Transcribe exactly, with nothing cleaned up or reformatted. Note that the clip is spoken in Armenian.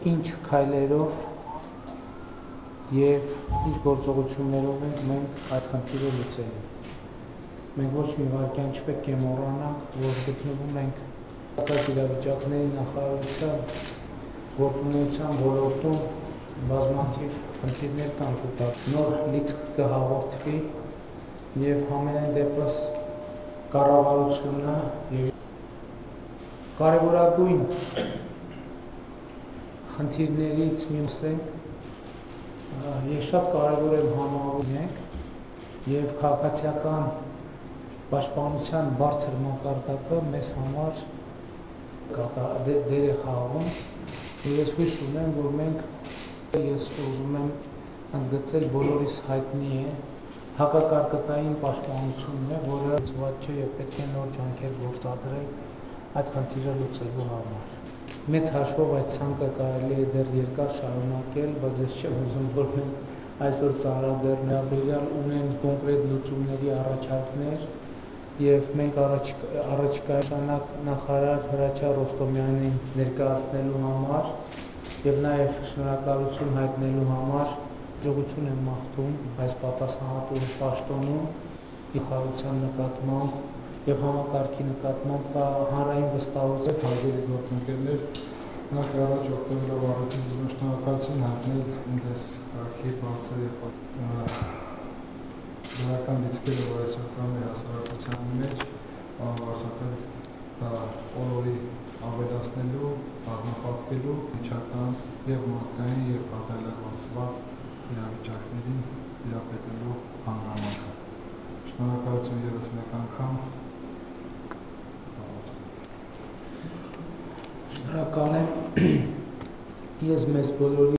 ինչ քայլերով եւ ինչ գործողություններով ենք մենք այդ խնդիրը լուծելու։ Մենք ոչ մի վայրկյան չպետք է մոռանանք, որ գտնվում ենք իրավիճակների նախարարության գործունեության ոլորտում բազմաթիվ խնդիրներ կան կուտակ։ Նոր լիցք կհաղորդվի եւ համենայն դեպս կառավարությունը եւ կարևորագույն խնդիրներից մյուսը ես շատ կարևոր եմ համարում եւ քաղաքացիական պաշտպանության բարձր մակարդակը մեզ համար դեր է խաղում եւ ես հույս ունեմ, որ մենք ես ուզում եմ ընդգծել բոլորիս հայտնի է հակակարգատային պաշտպանությունն է, որը ծված չէ եւ պետք է նոր ջանքեր գործադրել այդ խնդիրը լուծելու համար։ Մեծ հաշվով այդ ցանկը կարելի է դեռ երկար շարունակել, բայց ես չեմ ուզում, որ մենք այսօր ծանրաբեռնաբերյալ ունեն կոնկրետ լուծումների առաջարկներ եւ մենք առաջիկա նախարար Հրաչյա Ռոստոմյանին ներկայացնելու համար եւ նաեւ շնորհակալություն հայտնելու համար հաջողություն եմ մաղթում այս պատասխանատու պաշտոնում իշխանության նկատմամբ եւ համակարգի նկատմամբ հանրային վստահություն հարգելի գործընկերներ, նախ առաջ օգտվելով առիթից ուզում եմ շնորհակալություն հայտնել ինձ այս արխիվ բարձր եւ դրական լիցքերը, որ այսօր կան մեր հասարակության մեջ, անվարձակել դա օրորի ավելացնելու, առնապատկելու, միջական եւ մարդկային եւ կատարելագործված իրավիճակներին տիրապետելու հանգամանքը։ Շնորհակալություն ևս մեկ անգամ։ Շնորհակալ եմ ես մեզ բոլորի